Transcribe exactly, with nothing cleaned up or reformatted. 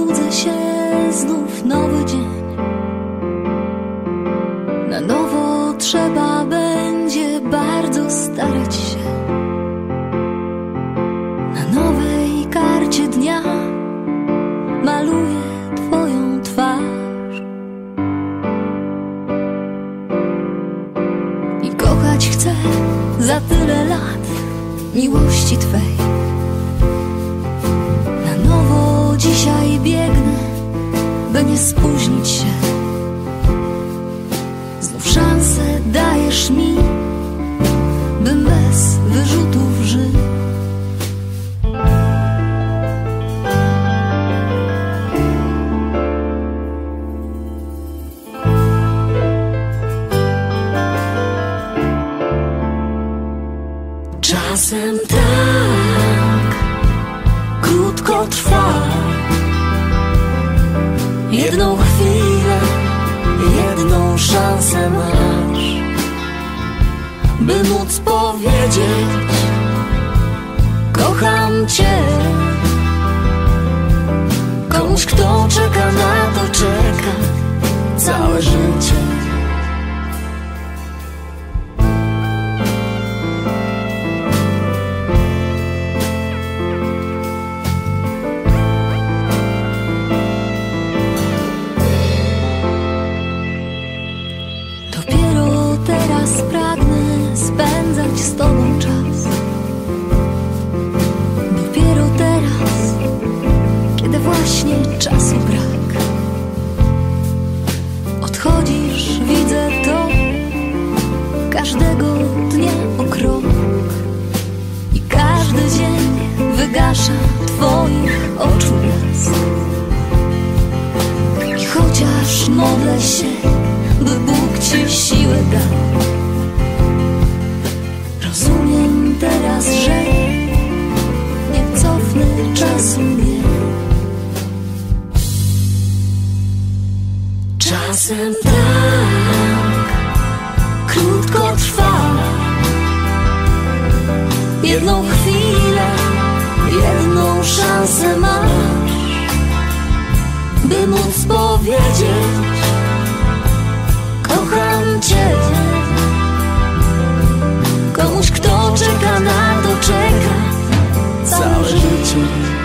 Obudzę się, znów nowy dzień. Na nowo trzeba będzie bardzo starać się. Na nowej karcie dnia maluję twoją twarz i kochać chcę za tyle lat miłości twej. Na nowo dzisiaj biegnę, by nie spóźnić się. Znów szansę dajesz mi, bym bez wyrzutów żył. Czasem tak krótko trwa, jedną chwilę, jedną szansę masz, by móc powiedzieć: kocham cię. Komuś, kto czeka na to, czeka całe życie. Teraz pragnę spędzać z tobą czas. Dopiero teraz, kiedy właśnie czasu brak. Odchodzisz, widzę to każdego dnia o krok. I każdy dzień wygasza twoich oczu blask. I chociaż modlę się, by Bóg ci siłę dał, rozumiem teraz, że nie cofnę czasu, nie. Czasem tak krótko trwa, jedną chwilę, jedną szansę masz, by móc powiedzieć: kocham cię. Komuś, kto czeka na to, czeka całe życie.